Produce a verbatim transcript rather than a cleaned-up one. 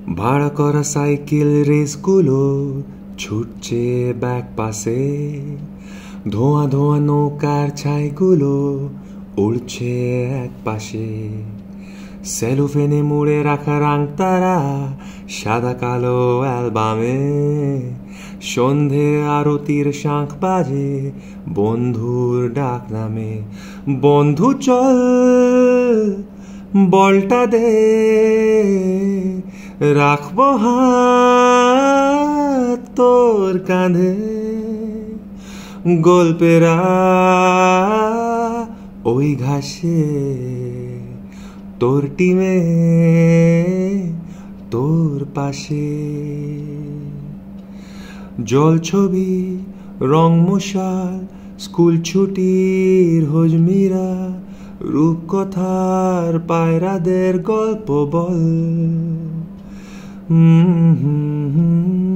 ভাড়া করা সাইকেল রেসগুলো ছুটছে ব্যাক পাশে, ধোঁয়া ধোঁয়া নৌকার ছাইগুলো উড়ছে এক পাশে। সেলোফেনে মুড়ে রাখা রাংতারা সাদা কালো অ্যালবামে, সন্ধে আরতির শাঁখ বাজে বন্ধুর ডাক নামে। বন্ধু চল বলটা দে, রাখবো হাত তোর কাঁধে। গল্পেরা ওই ঘাসে, তোর টিমে তোর পাশে। জল ছবি রং মশাল, স্কুল ছুটির হজমিরা, রূপকথার পায়রাদের গল্প বল। হুম হুম হুম